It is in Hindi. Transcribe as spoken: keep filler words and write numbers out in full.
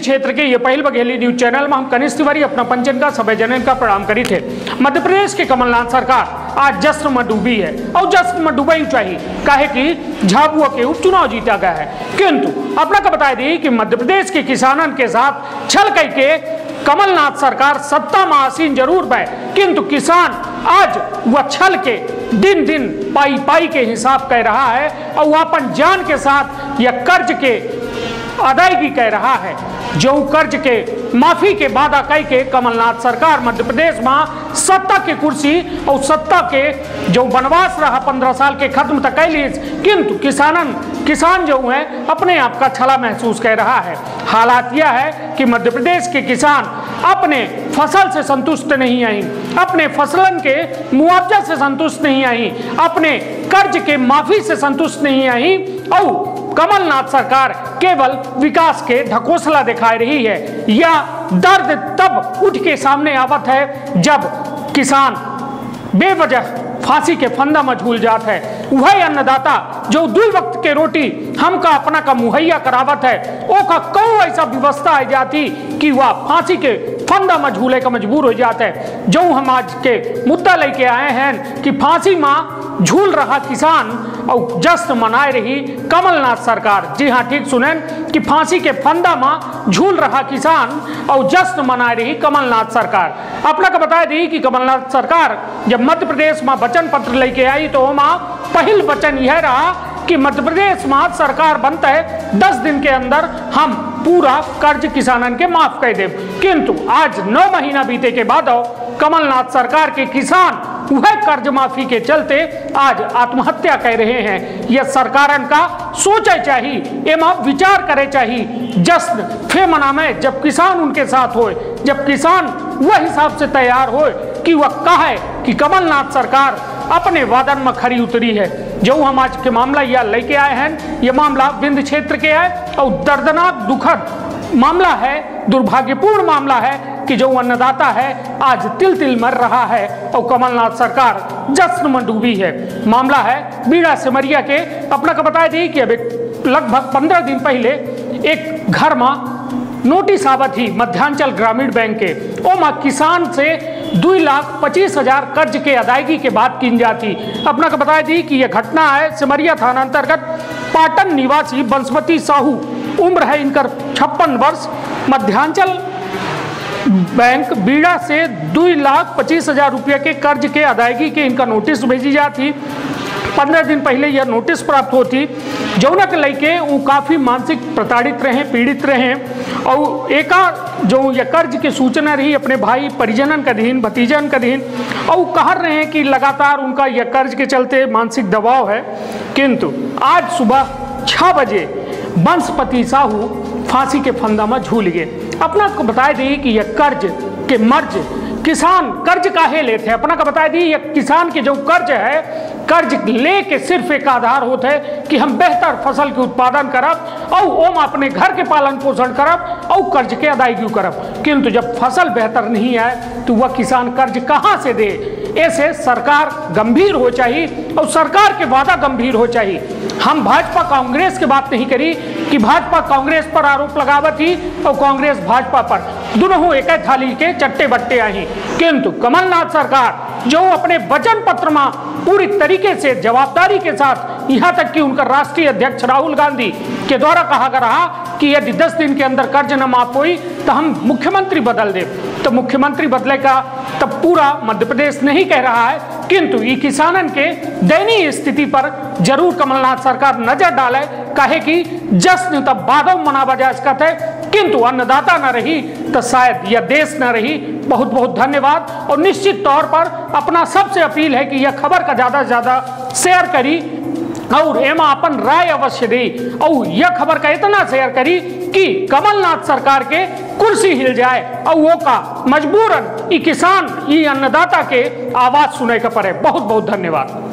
क्षेत्र के ये पहल बघेली न्यूज चैनल में हम कनिष्ठ तिवारी अपना पंचन का सभा जनन का प्रणाम करी थे। मध्य प्रदेश के कमलनाथ सरकार आज जश्न में डूबी है और जश्न में डूबा ही चाहिए काहे कि झाबुआ के उपचुनाव जीता गया है। किंतु अपना का बता दी कि मध्य प्रदेश के किसानों के साथ छल कई के कमलनाथ सरकार सत्ता में आसीन जरूर है, किंतु किसान आज वह छल के दिन दिन पाई पाई के हिसाब कह रहा है और वह अपन जान के साथ यह कर्ज के अदायगी कह रहा है। जो कर्ज के माफी के वादा कह के कमलनाथ सरकार मध्य प्रदेश में सत्ता की कुर्सी और सत्ता के जो वनवास रहा पंद्रह साल के खत्म तक कैली, किंतु किसानन किसान जो है अपने आप का छला महसूस कर रहा है। हालात यह है कि मध्य प्रदेश के किसान अपने फसल से संतुष्ट नहीं आई, अपने फसलन के मुआवजा से संतुष्ट नहीं आई, अपने कर्ज के माफी से संतुष्ट नहीं आई और कमलनाथ सरकार केवल विकास के ढकोसला दिखा रही है। यह दर्द तब उठ के सामने आवत है जब किसान बेवजह फांसी के फंदा में झूल जात है। वह अन्नदाता जो दो वक्त के रोटी हमका अपना का मुहैया करावत है, ओ का कौ ऐसा व्यवस्था आ जाती कि वह फांसी के फंदा में झूले का मजबूर हो जाता है। जो हम आज के मुद्दा लेके आए हैं कि फांसी में झूल रहा किसान और जश्न मनाए रही कमलनाथ सरकार। जी हाँ, ठीक सुने कि फांसी के फंदा में झूल रहा किसान और जश्न मना रही कमलनाथ सरकार। अपना का बता दी कि कमलनाथ सरकार जब मध्य प्रदेश में वचन पत्र लेके आई तो वहां पहल वचन यह रहा कि मध्य प्रदेश में सरकार बनता है दस दिन के अंदर हम पूरा कर्ज किसानन के माफ कर दे। किंतु आज नौ महीना बीते के बाद कमलनाथ सरकार के किसान वह कर्ज माफी के चलते आज आत्महत्या कर रहे हैं। यह सरकारन का सोचे चाहिए, एवं विचार करे चाहिए। जश्न फे मनामे जब किसान उनके साथ होए, जब किसान वह हिसाब से तैयार होए कि वह कहे कि कमलनाथ सरकार अपने वादन में खरी उतरी है। जो हम आज के मामला यह लेके आए हैं, यह मामला विंध्य क्षेत्र के है और दर्दनाक दुखद मामला है, दुर्भाग्यपूर्ण मामला है कि जो अन्नदाता है आज तिल तिल मर रहा है और कमलनाथ सरकार जश्न में डूबी है। मामला है बीड़ा सिमरिया के। अपना का बता दी कि अब लगभग पंद्रह दिन पहले एक घर में नोटिस आवत ही मध्यांचल ग्रामीण बैंक के, ओ माँ किसान से दो लाख पच्चीस हजार कर्ज के अदायगी के बाद की जाती। अपना का बता दी कि यह घटना है सिमरिया थाना अंतर्गत पाटन निवासी बंसमती साहू, उम्र है इनकर छप्पन वर्ष, मध्यांचल बैंक बीड़ा से दो लाख पच्चीस हजार रुपये के कर्ज के अदायगी के इनका नोटिस भेजी जाती। पंद्रह दिन पहले यह नोटिस प्राप्त होती। जौना के लेके वो काफ़ी मानसिक प्रताड़ित रहे, पीड़ित रहे और एका जो यह कर्ज की सूचना रही अपने भाई परिजनन का दीन, भतीजन का दीन और कह रहे हैं कि लगातार उनका यह कर्ज के चलते मानसिक दबाव है। किंतु आज सुबह छः बजे बंसपति साहू फांसी के फंदा में झूल गए। अपना को बता दी कि यह कर्ज के मर्ज किसान कर्ज काहे लेते हैं। अपना का बता दी यह किसान के जो कर्ज है, कर्ज ले के सिर्फ एक आधार होता है कि हम बेहतर फसल के उत्पादन करब और ओम अपने घर के पालन पोषण करब और कर्ज के अदायगी करब। किंतु जब फसल बेहतर नहीं आए तो वह किसान कर्ज कहाँ से दे। ऐसे सरकार गंभीर हो चाहिए और सरकार के वादा गंभीर हो चाहिए। हम भाजपा कांग्रेस की बात नहीं करी कि भाजपा कांग्रेस पर आरोप लगावत ही और कांग्रेस भाजपा पर, दोनों एक थाली के चट्टे बट्टे आई। किंतु कमलनाथ सरकार जो अपने वचन पत्र में पूरी तरीके से जवाबदारी के साथ, यहाँ तक कि उनका राष्ट्रीय अध्यक्ष राहुल गांधी के द्वारा कहा गया रहा कि यदि दस दिन के अंदर कर्ज न माफ हुई तो हम मुख्यमंत्री बदल दे, तो मुख्यमंत्री बदले का तब पूरा मध्य प्रदेश नहीं कह रहा है। किंतु ये किसानन के दयनीय स्थिति पर जरूर कमलनाथ सरकार नजर डाले, काहे कि जश्न तब बादों मनावा जा सकता है किंतु अन्नदाता न रही तो शायद यह देश न रही। बहुत बहुत धन्यवाद और निश्चित तौर पर अपना सबसे अपील है कि यह खबर का ज़्यादा से ज़्यादा शेयर करी और एमा अपन राय अवश्य दी और यह खबर का इतना शेयर करी कि कमलनाथ सरकार के कुर्सी हिल जाए और वो का मजबूरन ये किसान ये अन्नदाता के आवाज सुने का पड़े। बहुत बहुत धन्यवाद।